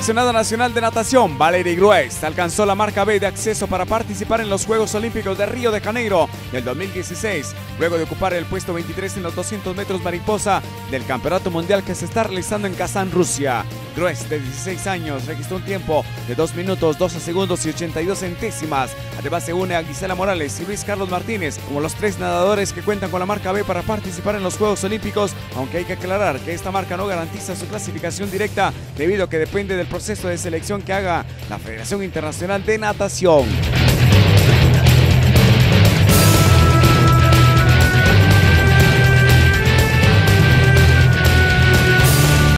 seleccionada nacional de natación, Valerie Gruez, alcanzó la marca B de acceso para participar en los Juegos Olímpicos de Río de Janeiro del 2016, luego de ocupar el puesto 23 en los 200 metros mariposa del Campeonato Mundial que se está realizando en Kazán, Rusia. Gruez, de 16 años, registró un tiempo de 2 minutos, 12 segundos y 82 centésimas. Además se une a Gisela Morales y Luis Carlos Martínez como los 3 nadadores que cuentan con la marca B para participar en los Juegos Olímpicos, aunque hay que aclarar que esta marca no garantiza su clasificación directa debido a que depende del proceso de selección que haga la Federación Internacional de Natación.